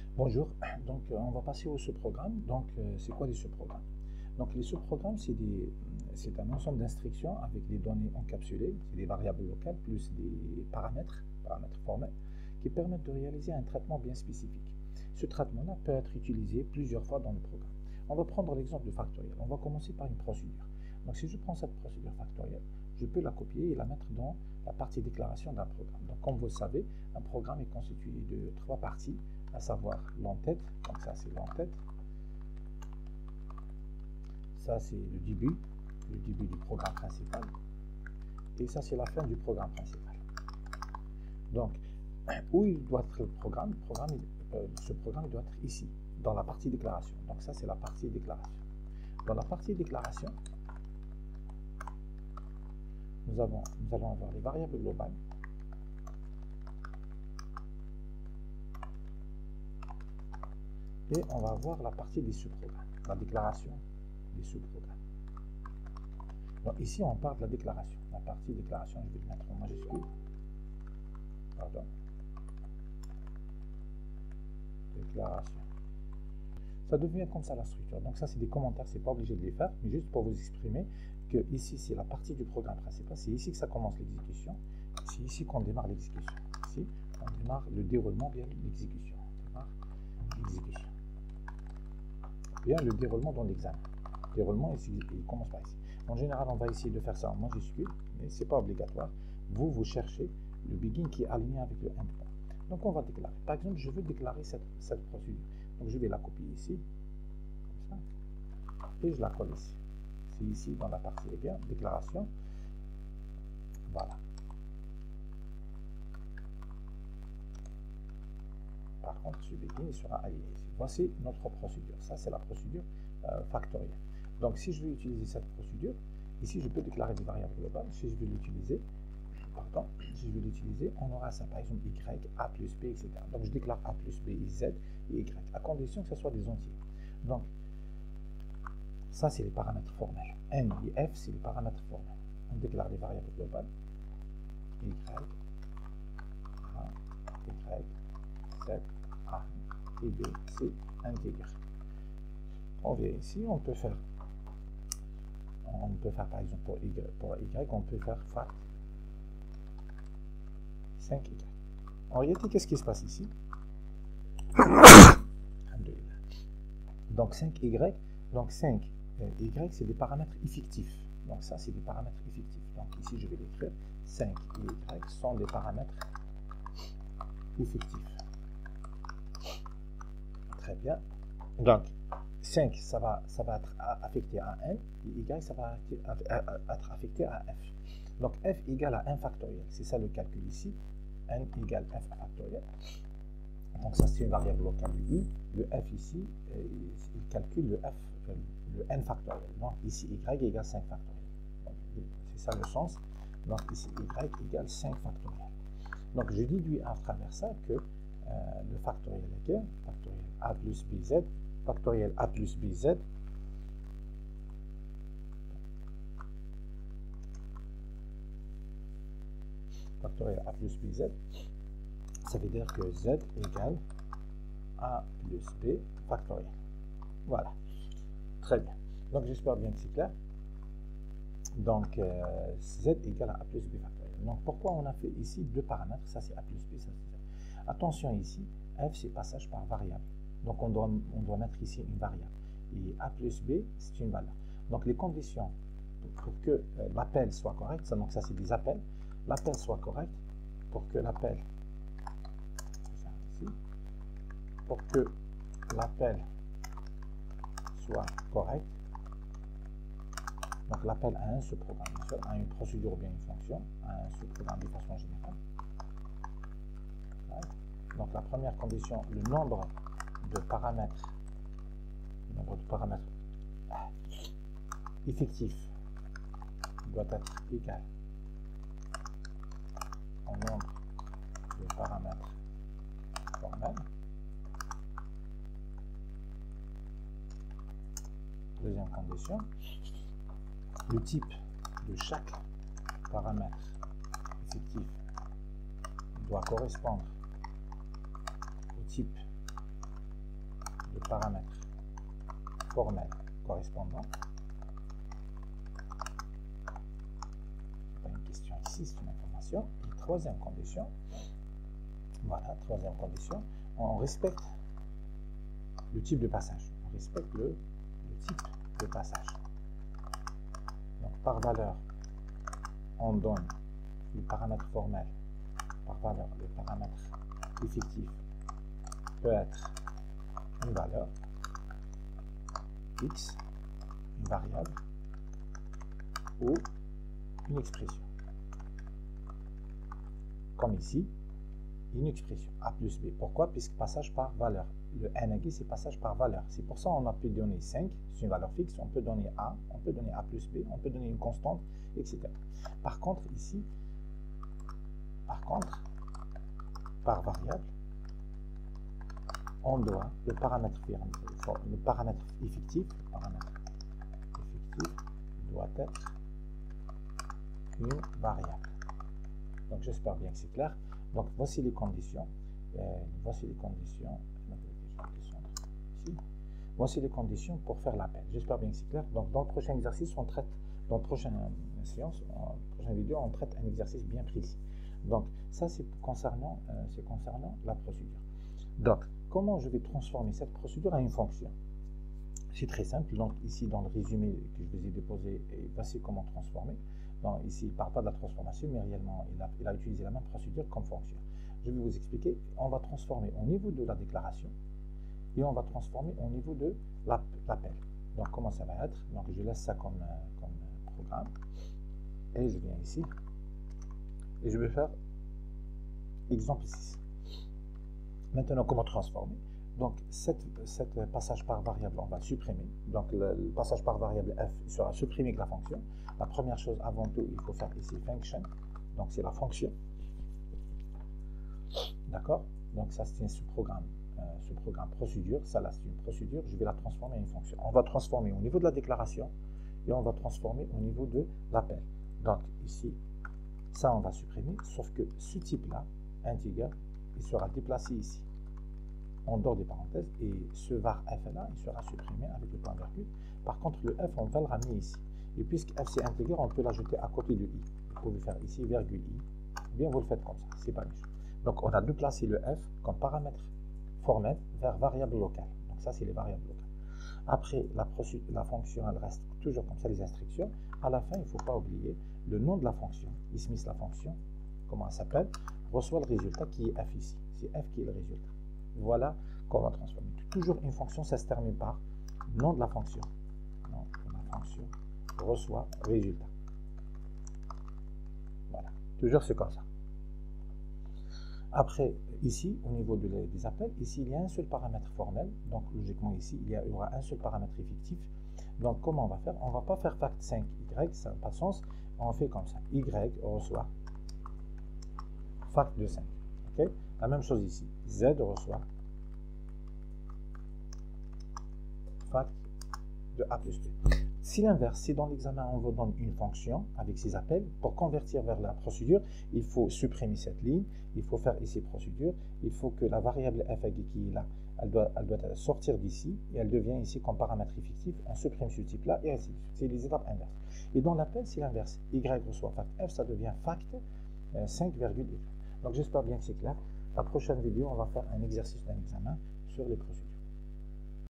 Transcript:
Bonjour, donc on va passer au sous-programme. Donc c'est quoi les sous-programmes? Donc les sous-programmes, c'est un ensemble d'instructions avec des données encapsulées, c'est des variables locales plus des paramètres formels, qui permettent de réaliser un traitement bien spécifique. Ce traitement-là peut être utilisé plusieurs fois dans le programme. On va prendre l'exemple du factoriel. On va commencer par une procédure. Donc si je prends cette procédure factorielle, je peux la copier et la mettre dans la partie déclaration d'un programme. Donc comme vous le savez, un programme est constitué de trois parties, à savoir l'entête, donc ça c'est l'entête, ça c'est le début du programme principal, et ça c'est la fin du programme principal. Donc, où il doit être le programme, ce programme doit être ici, dans la partie déclaration. Donc ça c'est la partie déclaration. Dans la partie déclaration, nous allons avoir les variables globales, et on va voir la partie des sous-programmes, la déclaration des sous-programmes. Donc ici, on parle de la déclaration. La partie déclaration, je vais le mettre en majuscule. Pardon. Déclaration. Ça devient comme ça la structure. Donc ça, c'est des commentaires, c'est pas obligé de les faire, mais juste pour vous exprimer que ici, c'est la partie du programme principal. C'est ici que ça commence l'exécution. C'est ici qu'on démarre l'exécution. Ici, on démarre le déroulement via l'exécution. On démarre l'exécution. Bien le déroulement dans l'examen. Le déroulement, il commence par ici. En général, on va essayer de faire ça en majuscule, mais ce n'est pas obligatoire. Vous cherchez le begin qui est aligné avec le endpoint. Donc, on va déclarer. Par exemple, je veux déclarer cette procédure. Donc, je vais la copier ici, comme ça, et je la colle ici. C'est ici dans la partie égale, déclaration. Voilà. Par contre, ce begin sera aligné ici. Voici notre procédure. Ça, c'est la procédure factorielle. Donc, si je veux utiliser cette procédure, ici, je peux déclarer des variables globales. Si je veux l'utiliser, on aura ça, par exemple, y, a plus b, etc. Donc, je déclare a plus b, z et y, à condition que ce soit des entiers. Donc, ça, c'est les paramètres formels. N et f, c'est les paramètres formels. On déclare des variables globales. Y, a, y, z, a et b, c intégré. On vient ici, on peut faire par exemple pour y, on peut faire fact 5y. En réalité, qu'est-ce qui se passe ici? Donc 5y, donc 5y, c'est des paramètres effectifs. Donc ça, c'est des paramètres effectifs. Donc ici, je vais l'écrire. 5 et y sont des paramètres effectifs. Très bien. Donc 5, ça va être affecté à n, et y, ça va être affecté à f. Donc f égale à 1 factoriel. C'est ça le calcul ici. N égale f factoriel. Donc ça, c'est une variable locale i. Le f ici, il calcule le n factoriel. Donc ici, y égale 5 factoriel. C'est ça le sens. Donc ici, y égale 5 factoriel. Donc je déduis à travers ça que le factoriel égale factoriel a plus bz, factoriel a plus bz, factoriel a plus bz, ça veut dire que z égale a plus b factoriel. Voilà. Très bien. Donc j'espère bien que c'est clair. Donc z égale à plus b factoriel. Donc pourquoi on a fait ici deux paramètres? Ça c'est a plus b, ça c'est z. Attention ici, f c'est passage par variable. Donc on doit mettre ici une variable. Et a plus b, c'est une valeur. Donc les conditions pour que l'appel soit correct, donc ça c'est des appels, l'appel soit correct, pour que l'appel soit correct, donc l'appel à un sous-programme, à une procédure ou bien une fonction, à un sous-programme de façon générale. Donc la première condition, le nombre de paramètres effectifs doit être égal au nombre de paramètres formels. Deuxième condition, le type de chaque paramètre effectif doit correspondre au type paramètre formel correspondant. Pas une question ici, c'est une information. Et troisième condition, voilà, troisième condition, on respecte le type de passage. On respecte le type de passage. Donc par valeur, on donne le paramètre formel. Par valeur, le paramètre effectif peut être une valeur x, une variable ou une expression. Comme ici, une expression a plus b. Pourquoi? Puisque passage par valeur. Le NAG, c'est passage par valeur. C'est pour ça qu'on a pu donner 5, c'est une valeur fixe. On peut donner a, on peut donner a plus b, on peut donner une constante, etc. Par contre, ici, par variable, on doit le paramètre effectif doit être une variable. Donc j'espère bien que c'est clair. Donc voici les conditions. Voici les conditions pour faire l'appel. J'espère bien que c'est clair. Donc dans le prochain exercice, on traite, dans la prochaine séance, en prochaine vidéo, on traite un exercice bien précis. Donc ça c'est concernant la procédure. Donc comment je vais transformer cette procédure en une fonction? C'est très simple. Donc ici dans le résumé que je vous ai déposé, voici comment transformer. Donc, ici, il ne parle pas de la transformation, mais réellement, il a utilisé la même procédure comme fonction. Je vais vous expliquer. On va transformer au niveau de la déclaration et on va transformer au niveau de l'appel. Donc, comment ça va être? Donc, je laisse ça comme programme et je viens ici et je vais faire exemple 6. Maintenant, comment transformer? Donc, cette passage par variable, on va le supprimer. Donc, le passage par variable f sera supprimé avec la fonction. La première chose, avant tout, il faut faire ici function. Donc, c'est la fonction. D'accord? Donc, ça, c'est ce programme procédure. Ça, là, c'est une procédure. Je vais la transformer en une fonction. On va transformer au niveau de la déclaration et on va transformer au niveau de l'appel. Donc, ici, ça, on va supprimer. Sauf que ce type-là, integer, il sera déplacé ici, en dehors des parenthèses, et ce var f là, il sera supprimé avec le point virgule. Par contre, le f, on va le ramener ici. Et puisque f c'est intégré, on peut l'ajouter à côté de i. Vous pouvez faire ici virgule i, ou bien vous le faites comme ça, c'est pas méchant. Donc on a déplacé le f comme paramètre formel vers variable locale. Donc ça c'est les variables locales. Après, la fonction, elle reste toujours comme ça, les instructions. À la fin, il ne faut pas oublier le nom de la fonction. Ismith, la fonction, comment elle s'appelle, reçoit le résultat qui est f ici. C'est f qui est le résultat. Voilà comment on va transformer. Toujours une fonction, ça se termine par nom de la fonction. Nom de la fonction reçoit résultat. Voilà. Toujours c'est comme ça. Après, ici, au niveau des appels, ici, il y a un seul paramètre formel. Donc, logiquement, ici, il y aura un seul paramètre effectif. Donc, comment on va faire? On ne va pas faire fact 5y, ça n'a pas de sens. On fait comme ça. Y reçoit fact de 5. Okay? La même chose ici. Z reçoit fact de A plus B. Si l'inverse, si dans l'examen on vous donne une fonction avec ses appels, pour convertir vers la procédure, il faut supprimer cette ligne, il faut faire ici procédure, il faut que la variable f qui est là, elle doit sortir d'ici et elle devient ici comme paramètre effectif, on supprime ce type-là et ainsi de suite. C'est les étapes inverses. Et dans l'appel, c'est l'inverse. Y reçoit fact f, ça devient fact 5,y. Donc j'espère bien que c'est clair. La prochaine vidéo, on va faire un exercice d'un examen sur les procédures.